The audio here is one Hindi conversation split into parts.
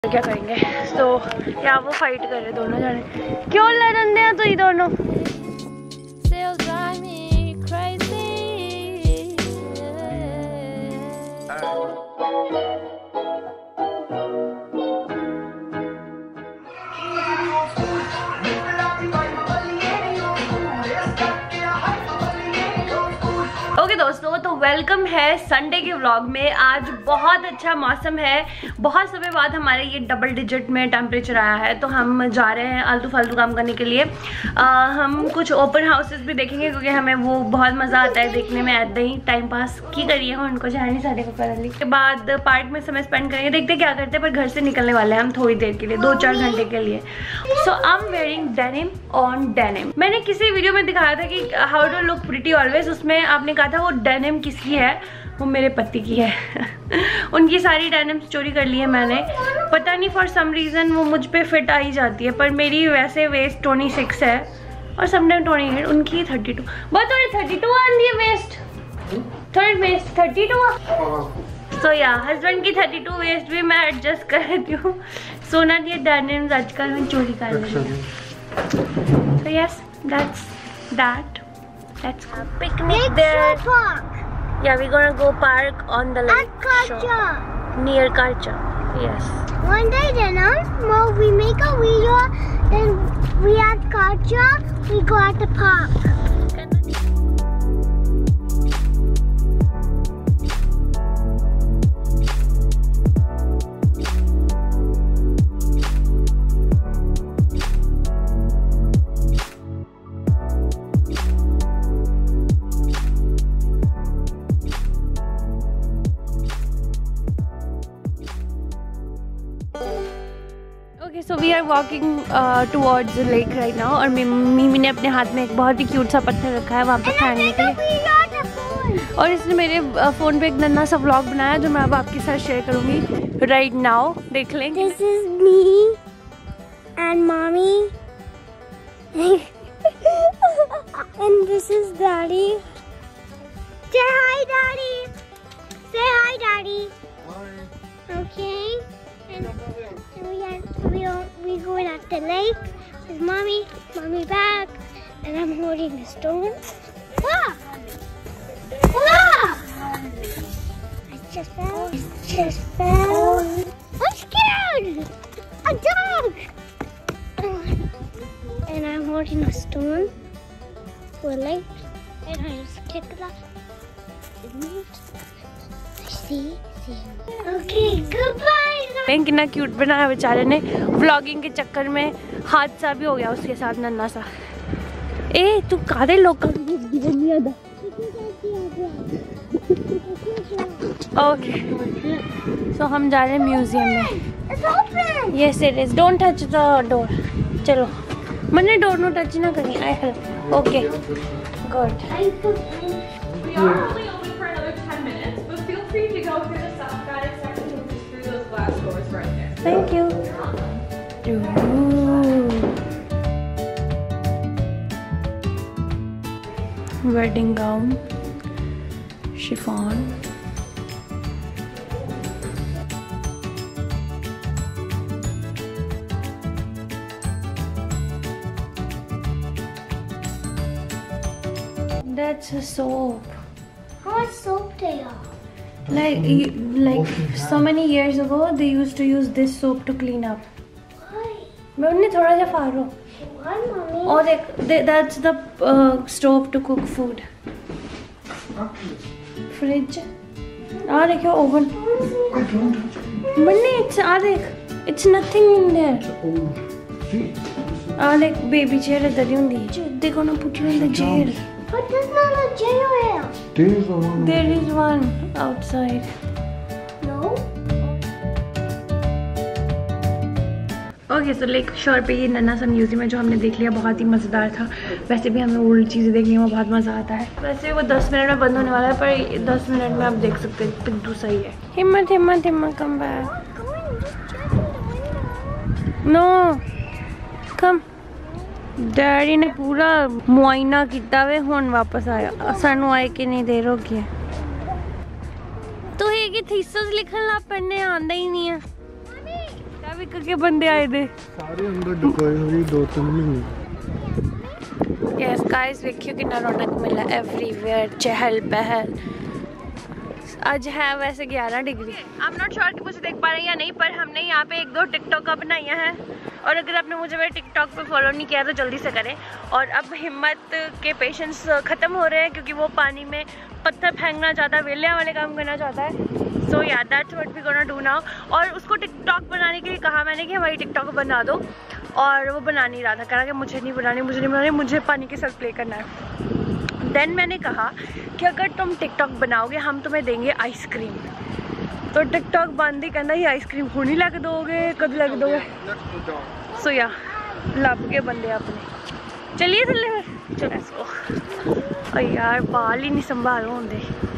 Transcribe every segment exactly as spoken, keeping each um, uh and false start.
क्या करेंगे। तो या वो फाइट कर रहे दोनों जाने, क्यों लड़न दे तो ये दोनों। ओके दोस्तों, तो वेलकम है संडे के व्लॉग में। आज बहुत अच्छा मौसम है, बहुत समय बाद हमारे ये डबल डिजिट में टेम्परेचर आया है, तो हम जा रहे हैं आलतू फालतू काम करने के लिए। आ, हम कुछ ओपन हाउसेस भी देखेंगे क्योंकि हमें वो बहुत मज़ा आता है देखने में। ऐदा ही टाइम पास की करिए, उनको जाने साढ़े को कर ली के बाद पार्क में समय स्पेंड करेंगे, देखते क्या करते हैं। पर घर से निकलने वाले हैं हम थोड़ी देर के लिए, दो चार घंटे के लिए। So I am wearing denim on denim. मैंने किसी वीडियो में दिखाया था कि how to look pretty always, उसमें आपने कहा था वो डेनिम किसकी है, वो मेरे पति की है। उनकी सारी डेनिम्स चोरी कर ली है मैंने, पता नहीं फॉर सम रीज़न वो मुझ पे फिट आ ही जाती है। पर मेरी वैसे वेस्ट ट्वेंटी सिक्स है और समटाइम ट्वेंटी एट, उनकी थर्टी टू। बहुत थोड़ी थर्टी टू आती है वेस्ट, थोड़ी वेस्ट थर्टी टू। सो या हस्बैंड की थर्टी टू वेस्ट भी मैं एडजस्ट कर देती हूँ। सोना ये डेनिम्स आजकल मैं चोरी कर रही हूँ। So yes, that's that. Let's go picnic there. Park. Yeah, we're gonna go park on the lake shore. Near Karcha. Yes. One day then, well, we make a video, then we at Karcha, we go at the park. Okay, so we are walking uh, towards the lake right now, और मिमी ने अपने हाथ में एक बहुत ही क्यूट सा पत्थर रखा है वहाँ पे फेंकने के लिए। और इसने मेरे फ़ोन पे एक नन्हा सा व्लॉग बनाया जो मैं अब आपके साथ शेयर करूँगी राइट नाउ, देख लें। This is me and mommy and this is daddy. Say hi, daddy. Say hi, daddy. Hi. Okay. And, and we are we are we going at the lake with mommy, mommy back, and I'm holding the stone. Ah! Ah! I just fell. I just fell. I'm scared. A dog. And I'm holding a stone to a lake, and I just kick it off. It moves. I see. Okay, goodbye. कितना क्यूट बनाया बेचारे ने, व्लॉगिंग के चक्कर में हादसा भी हो गया उसके साथ नन्हा सा। ए तू कादे लोग ओके, सो हम जा रहे हैं म्यूजियम में। Yes it is, don't touch the door. चलो मैंने डोर नो टच ना करी। I help. Okay good. Thank you. Wedding gown, chiffon. That's a soap. How much soap they are? Like, you, like so many years ago, they used to use this soap to clean up. Why? मैं उन्हें थोड़ा सा फाड़ो। Why, mommy? और देख, that's the uh, stove to cook food. Fridge. आ देखो oven. बन्नी, it's आ देख, it's nothing in there. आ देख baby chair इधर ही होंगी। They're gonna put you in the jail. But there's not a jail here. There is one. There is one outside. No. Okay, so lake shore पे ये नन्हा सा म्यूजियम है जो हमने देख लिया, बहुत ही मज़ेदार था। वैसे भी हमें ओल्ड चीज़ें देखने में बहुत मज़ा आता है। वैसे वो दस मिनट में बंद होने वाला है, पर दस मिनट में आप देख सकते हैं, पिंटू सही है। Himmat Himmat Himmat come back. No come. Daddy ने पूरा मुआयना किया वे, हुण वापस आया। सानू आए कि नहीं देर हो गई। तो ये कि थीसिस लिखन ला पढ़ने आंदा ही नहीं है। विक के बंदे आए थे सारे अंदर डुकोए हुए दो तीन महीने। यस गाइस देखियो कितना रौनक मिला एवरीवेयर, चहल पहल। आज है वैसे ग्यारह degree. I am not sure कि मुझे देख पा रहे हैं या नहीं, पर हमने यहाँ पे एक दो टिकटॉक का बनाई हैं और अगर आपने मुझे मेरे टिकटॉक पे फॉलो नहीं किया तो जल्दी से करें। और अब हिम्मत के पेशेंस ख़त्म हो रहे हैं क्योंकि वो पानी में पत्थर फेंकना चाहता है, वेलिया वाले काम करना चाहता है। So yeah that's what we gonna do now. और उसको टिकटॉक बनाने के लिए कहा मैंने कि हमारी टिकटॉक बना दो, और वो बना नहीं रहा था। कह रहा कि मुझे नहीं बनानी, मुझे नहीं बनानी, मुझे पानी के साथ प्ले करना है। देन मैंने कहा कि अगर तुम टिकटॉक बनाओगे हम तुम्हें देंगे आइसक्रीम। तो टिकटॉक बंद ही कहना ही आइसक्रीम हुनी लग दोगे, कद लग दोगे। सो या लब के बंदे अपने। चलिए चलिए फिर चलो इसको। और यार बाल ही नहीं संभाल होंगे।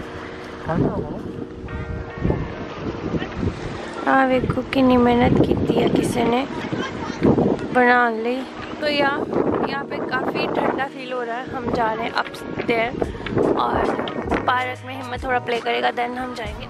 हाँ देखो कितनी मेहनत की है किसी ने बनाने ली। तो यार यहाँ पे काफ़ी ठंडा फील हो रहा है। हम जा रहे हैं अपस्टेयर और पार्क में हिम्मत थोड़ा प्ले करेगा, देन हम जाएंगे।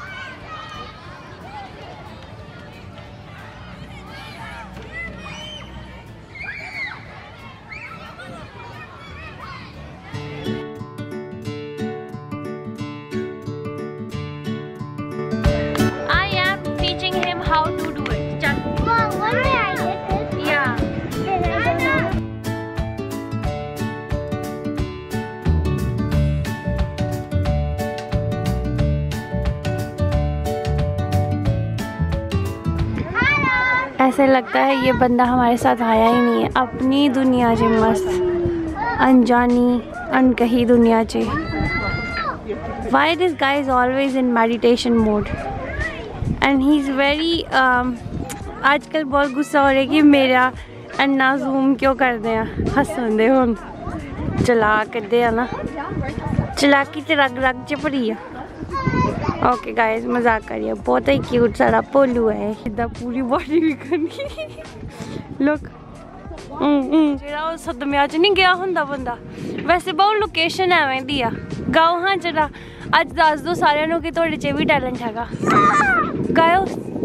ऐसे लगता है ये बंदा हमारे साथ आया ही नहीं है, अपनी दुनिया चे मस्त, अनजानी अनकही दुनिया चे। Why this guy is always in meditation mode and he's very आजकल बहुत गुस्सा हो रहा है कि मेरा अन्ना जूम क्यों कर दे हसंदे हुन चला कर दे ना, चलाकी ते रग रग च भरी है। ओके गाइस मजाक करिए, बहुत ही क्यूट सारा पोलू है, इदा पूरी बॉडी भी करनी। लुक जेड़ा उस सदम्या च नहीं गया हुंदा बंदा। वैसे बहुत लोकेशन एवें दी आ, गाओ हाँ जरा अज दस दो सारे नु कि तुहाडे च भी टैलेंट हैगा, गाओ।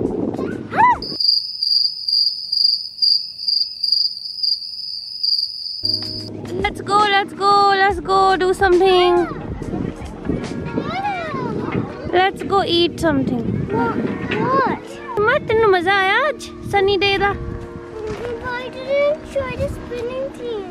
Let's go, let's go, let's go do something. Let's go eat something. What? मत तेनू मजा आया आज सनी डे दा? Why didn't you try the spinning thing?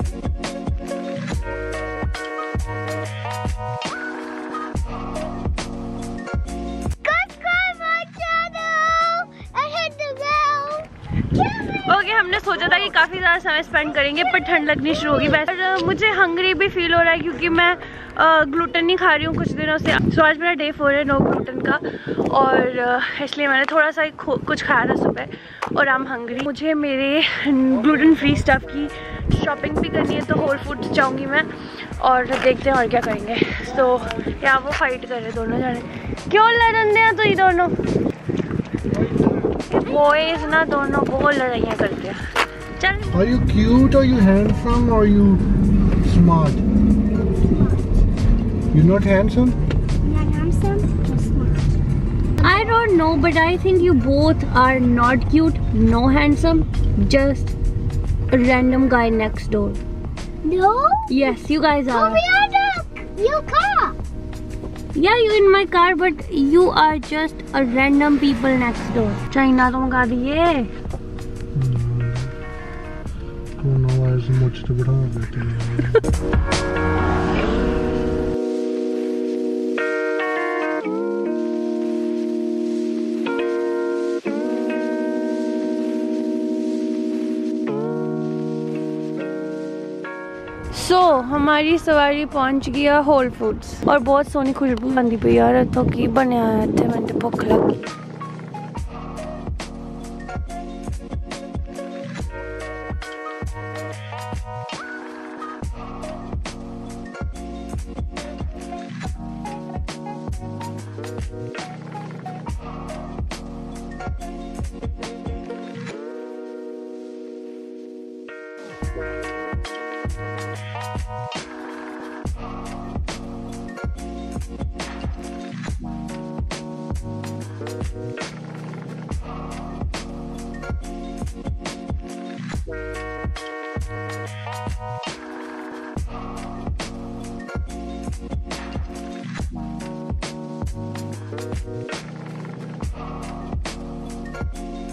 Subscribe my channel and hit the bell. Okay हमने सोचा था कि काफ़ी ज़्यादा समय स्पेंड करेंगे पर ठंड लगनी शुरू होगी। वैसे मुझे हंग्री भी फील हो रहा है क्योंकि मैं ग्लूटेन नहीं खा रही हूँ कुछ दिनों से। सो आज मेरा डे फोर है नो ग्लूटेन का, और इसलिए मैंने थोड़ा सा कुछ खाया था सुबह और आई एम हंग्री। मुझे मेरे ग्लूटेन फ्री स्टफ की शॉपिंग भी करनी है, तो होल फूड्स जाऊँगी मैं और देखते हैं और क्या करेंगे। सो so, यहाँ वो फाइट कर रहे दोनों जाने, क्यों लड़न दे तो ये दोनों बॉयज ना, दोनों बहुत लड़ाइयाँ करते हैं। चल Are you cute? Are you handsome? Or are you smart? You're not handsome? Not handsome, just smart. I don't know, but I think you both are not cute, no handsome, just a random guy next door. No? Yes, you guys are. Oh, we are the your car. Yeah, you in my car, but you are just a random people next door. China तो मंगा दिए। कोरोना वायरस मुझ तो बढ़ा देते हैं। सो so, हमारी सवारी पहुंच गया होल फूड्स और बहुत सोनी खुशबू आंदी पई यार, तो की बनया है इत्थे, मैंने भुख लगी।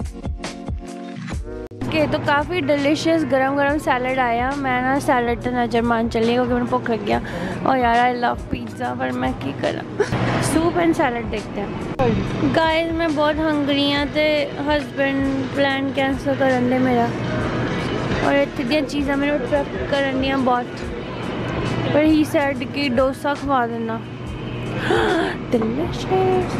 ओके, तो काफ़ी डिलीशियस गरम गरम सैलड आया। मैं ना सैलड तो नज़र मान चली क्योंकि मैंने भुख लग गया। और यार आई लव पिज़्ज़ा, पर मैं की करा। सूप एंड सैलड देखते हैं। गाइस मैं बहुत हंगरी हाँ, तो हस्बैंड प्लान कैंसिल करन दे मेरा, और इतनी चीज़ा मेरे ट्रक करन दियां बहुत, पर ही सैड कि डोसा खवा देना। डिलीशियस।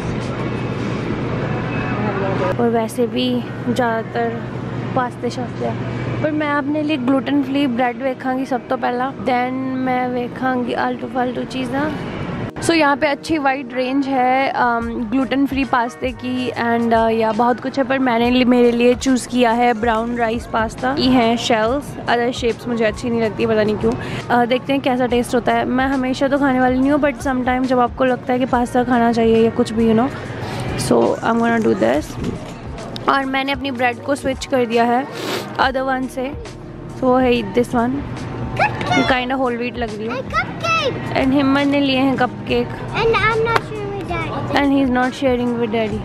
और वैसे भी ज़्यादातर पास्ते शास्ते, पर मैं अपने लिए ग्लूटन फ्री ब्रेड वेखांगी सब तो पहला, दैन मैं वेखांगी आलतू फालतू चीज़ा। सो so, यहाँ पे अच्छी वाइड रेंज है ग्लूटन फ्री पास्ते की, एंड uh, या बहुत कुछ है, पर मैंने li, मेरे लिए चूज़ किया है ब्राउन राइस पास्ता। ये हैं शेल्स, अदर शेप्स मुझे अच्छी नहीं लगती, पता नहीं क्यों। uh, देखते हैं कैसा टेस्ट होता है। मैं हमेशा तो खाने वाली नहीं हूँ, बट समटाइम जब आपको लगता है कि पास्ता खाना चाहिए या कुछ भी, you know, so I am gonna do this. और मैंने अपनी ब्रेड को स्विच कर दिया है अदर वन से, सो वो है दिस वन, ये काइंड ऑफ होल व्हीट लग रही है। एंड हिम्मत ने लिए हैं cupcake, and he is not sharing with daddy.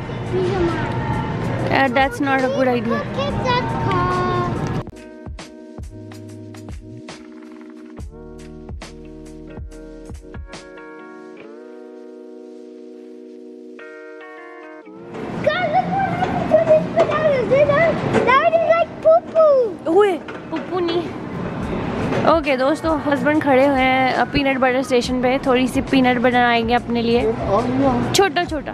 That's not a good idea. Okay okay, दोस्तों हस्बैंड खड़े हुए हैं पीनट बटर स्टेशन पे, थोड़ी सी पीनट बटर आएंगे अपने लिए, छोटा छोटा।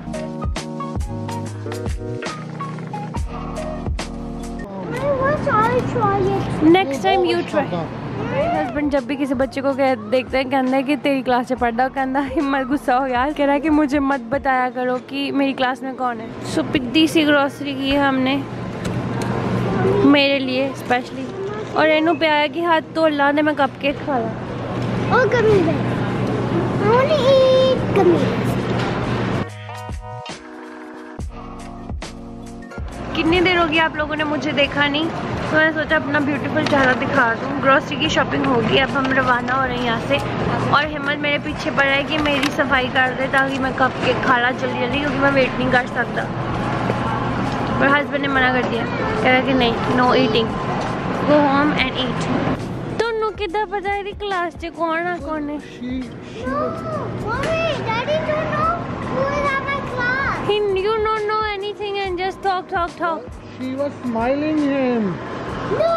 Next time you try. Husband जब भी किसी बच्चे को कह देखते हैं, कहते हैं कि तेरी क्लास से पढ़ा, कहता हिम्मत गुस्सा हो यार, कह रहा है कि मुझे मत बताया करो कि मेरी क्लास में कौन है। सो पिद्दी सी ग्रोसरी की है हमने मेरे लिए स्पेशली, और एनू पे आया कि हाथ तो ला दे, मैं कपकेक खा ला। और गमी बेर, only eat gummies। कितनी देर होगी आप लोगों ने मुझे देखा नहीं, तो मैंने सोचा अपना ब्यूटीफुल चेहरा दिखा दूँ। ग्रोसरी की शॉपिंग होगी, अब हम रवाना हो रहे हैं यहाँ से, और हिम्मत मेरे पीछे पड़ रहा है कि मेरी सफाई कर दे ताकि मैं कपकेक खा ला जल्दी जल्दी, क्योंकि मैं वेट नहीं कर सकता। पर हस्बैंड ने मना कर दिया, कह रहा कि नहीं, no eating, go home and eat। Tunnu कितना पता है क्लास च कौन है कौन है? No, mommy, daddy don't know who is at my class। He, you don't know anything and just talk, talk, talk। She was smiling him। No।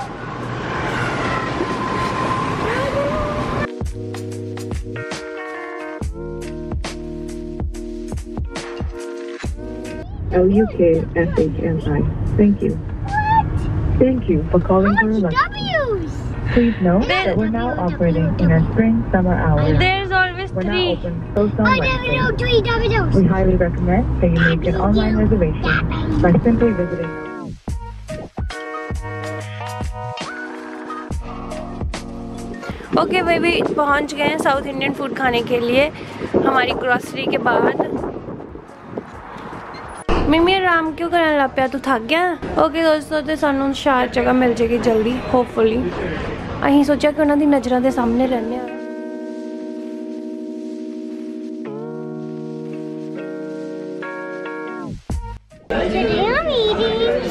L U K S H M I. Thank you. Thank you for calling for lunch. W's. Please note that we're now operating in our spring summer hours. There's always We're now three। open both on I never know Wednesdays. three W's। We highly recommend that you make an online reservation by simply visiting. Okay भाई भी पहुंच गए हैं साउथ इंडियन फूड खाने के लिए हमारी ग्रोसरी के बाद। मिमी आराम क्यों करने लग पिया, तू थक गया? ओके दोस्तों, तो सानू शायद जगह मिल जाएगी जल्दी होपफुली। अहीं सोचा कि उन्होंने नज़रों के सामने रहने आ। Today I'm eating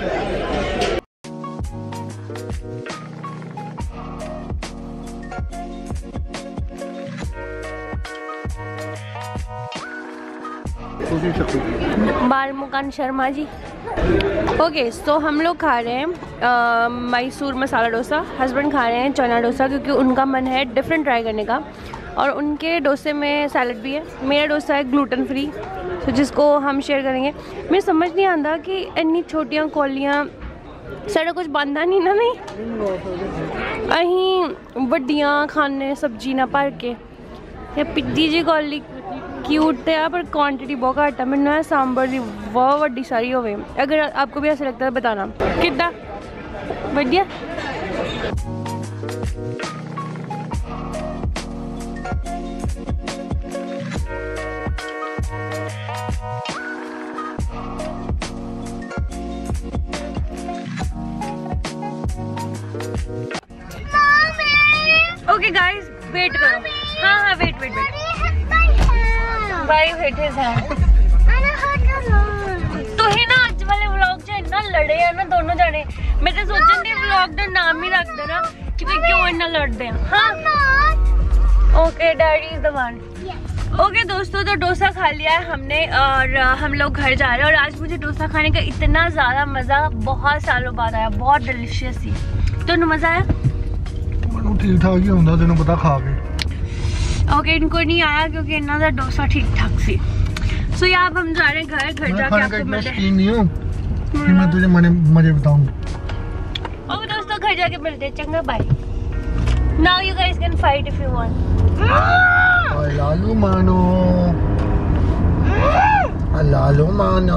Bal Mukand Sharma ji. Okay okay, so so हम लोग खा रहे हैं मैसूर मसाला डोसा, हस्बैंड खा रहे हैं चना डोसा, क्योंकि उनका मन है डिफरेंट ट्राई करने का, और उनके डोसे में सैलड भी है। मेरा डोसा है ग्लूटन फ्री, तो जिसको हम शेयर करेंगे। मुझे समझ नहीं आता कि इन्नी छोटियां कौलियां सारा कुछ बनता नहीं ना, नहीं अहीं वड्डियां खाने सब्जी ना भर के, या पिद्दी जी कौली क्यूट तो है पर क्वांटिटी बहुत घट है। मैंने है सांबर की बहुत वड्डी सारी होवे। अगर आपको भी ऐसा लगता है बताना। कितना बढ़िया। ओके गाइस वेट करो। हाँ हाँ wait wait wait Why you hit his hand? and I hurt your mom। तो ही ना आज वाले व्लॉग च इतना ਆ ਨਾ ਦੋਨों जाने मैं तो सोचन दी व्लॉग ਦਾ ਨਾਮ ਹੀ ਰੱਖ ਦੇਣਾ कि वे क्यों इतना लड़ते हैं। हाँ okay daddy is the one. Okay दोस्तों तो डोसा खा लिया है हमने और हम लोग घर जा रहे हैं और आज मुझे डोसा खाने का इतना ज़्यादा मज़ा बहुत सालों बाद आया, बहुत डिलीशियस थी। तो मज़ा आया? ठीक ठाक ही होता तेन पता खा के। ओके इनको नहीं आया क्योंकि इन्ना दा डोसा ठीक ठाक सी। सो so, अब हम जा रहे हैं घर घर जाके आपको मिलते हैं। नहीं हूं कि मैं तुझे मजे मजे बताऊंगा। ओके दोस्तों घर जाके मिलते हैं, चंगा bye. Now you guys can fight if you want. लालू मानो लालू मानो।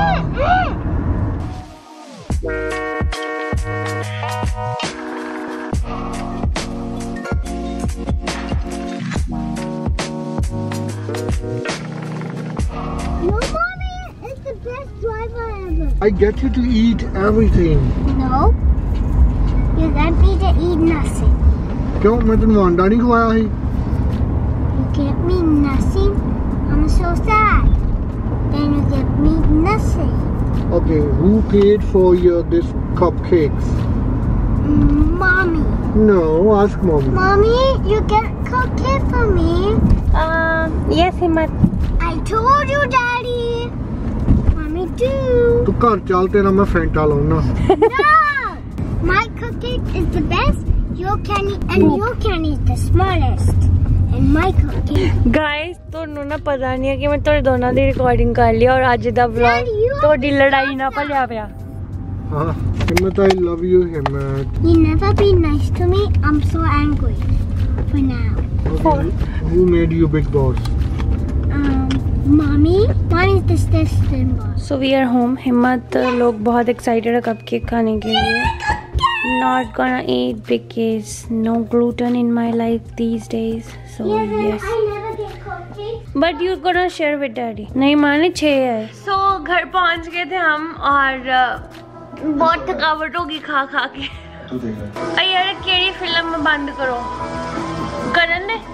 No, mommy, it's the best driver ever. I get you to eat everything. No, you get me to eat nothing. क्यों मैं तेन अंडा नहीं खवाया ही? You get me nothing. I'm so sad. Then you get me nothing. Okay, who paid for your this cupcakes? Mommy. No, ask mommy. Mommy, you get cupcake for me. Um, yes Himmat. I told you, Daddy. Mommy too. तू घर चल तेरा मैं फैंटा लाऊंगा। No, my cupcake is the best. Your candy and your candy is the smallest. And my cupcake. Guys ਤੁਹਾਨੂੰ ਨਾ ਪਤਾ ਨਹੀਂ ਹੈ ਕਿ ਮੈਂ ਤੁਹਾਡੇ ਦੋਨਾਂ ਦੀ ਰਿਕਾਰਡਿੰਗ ਕਰ ਲਈ ਔਰ ਅੱਜ ਦਾ ਵਲੌਗ ਤੁਹਾਡੀ ਲੜਾਈ ਨਾ ਭਲਿਆ ਪਿਆ। हाँ हिम्मत I love you हिम्मत। You never be nice to me. I'm so angry for now. Okay, who made you big boss? Um, mommy. Mommy is the sister boss. So we are home. हिम्मत लोग बहुत एक्साइटेड है कपकेक खाने के लिए। Not gonna eat because no gluten in my life these days. So Yes, yes. I never get cupcakes. But you gonna share with daddy. नहीं माने छः है। So घर पहुंच गए थे हम और uh, बहुत थकावट होगी खा खा के। अरे यार केड़ी फिल्म में बंद करो करन ने।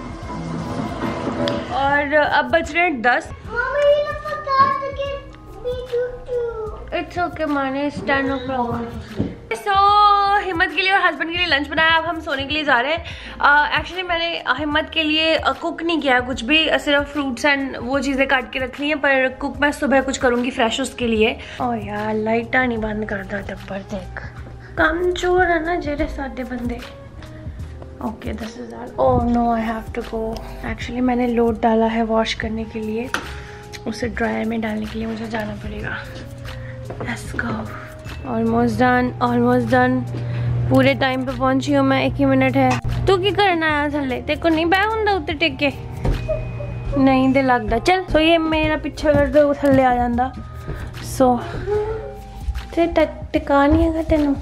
और अब बज रहे हैं दस। Mommy, you forgot to get me tutu. It's okay माने stand no problem. So Himmat के लिए और हस्बैंड के लिए लंच बनाया, अब हम सोने के लिए जा रहे हैं। एक्चुअली uh, मैंने हिम्मत के लिए कुक uh, नहीं किया कुछ भी, uh, सिर्फ फ्रूट्स एंड वो चीज़ें काट के रख ली हैं, पर कुक मैं सुबह कुछ करूँगी फ्रेश उसके लिए। और यार लाइटा नहीं बंद करता टप्पर देख, कमजोर है ना जेरे सादे बंदे। Okay this is all. Oh no I have to go. Actually मैंने लोड डाला है वॉश करने के लिए, उसे ड्रायर में डालने के लिए मुझे जाना पड़ेगा। Let's go. Almost done almost done. पूरे टाइम पे पहुंची हूँ मैं, एक ही मिनट है। तू की करना आया थले? तेरे को नहीं बह होंदा उत्ते टिक के? नहीं दे लगदा। चल सो ये मेरा पीछे कर दो थले आ जांदा। सो ते टिका नहीं है तेनू?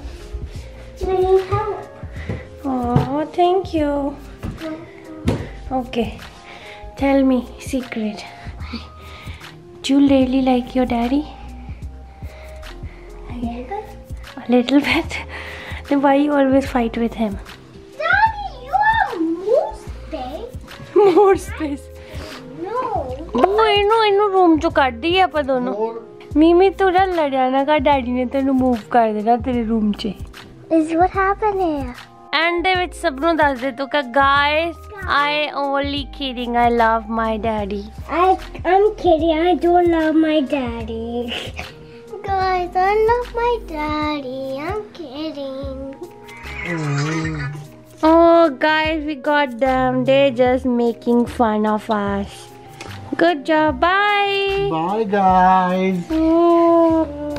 Oh thank you. Okay tell me secret, do you really like your daddy? A little bit. Then why you always fight with him? Daddy, you have more space. More space. No. वो इन्हों इन्हों रूम चो काट दी है अपन दोनों। मीमी तू ना लड़िया ना का डैडी ने तेनू मूव कर देना तेरे रूम चे। Is what happened here? And दे विच सब नु दस दे तो का guys I only kidding, I love my daddy. I I'm kidding. I don't love my daddy. Guys, I love my daddy. I'm kidding. Mm. Oh guys, we got them. They're just making fun of us. Good job. Bye. Bye guys. Oh.